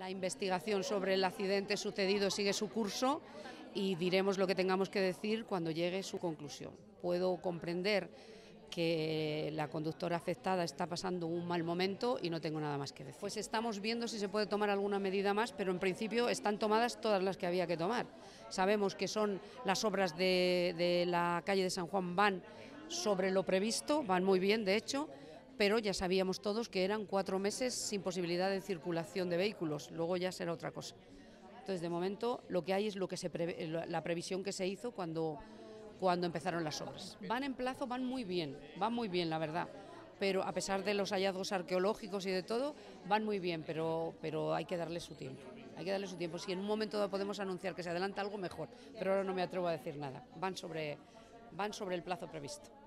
La investigación sobre el accidente sucedido sigue su curso y diremos lo que tengamos que decir cuando llegue su conclusión. Puedo comprender que la conductora afectada está pasando un mal momento y no tengo nada más que decir. Pues estamos viendo si se puede tomar alguna medida más, pero en principio están tomadas todas las que había que tomar. Sabemos que son las obras de la calle de San Juan, van sobre lo previsto, van muy bien de hecho, pero ya sabíamos todos que eran 4 meses sin posibilidad de circulación de vehículos, luego ya será otra cosa. Entonces, de momento, lo que hay es la previsión que se hizo cuando empezaron las obras. Van en plazo, van muy bien, la verdad, pero a pesar de los hallazgos arqueológicos y de todo, van muy bien, pero hay que darle su tiempo. Hay que darle su tiempo. Si en un momento dado podemos anunciar que se adelanta algo, mejor, pero ahora no me atrevo a decir nada. Van sobre el plazo previsto.